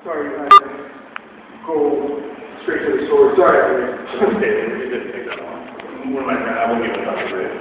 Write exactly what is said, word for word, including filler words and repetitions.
Sorry, I go straight to the source. Sorry. Okay, we did take that one. One of my friends, I won't give it up to it.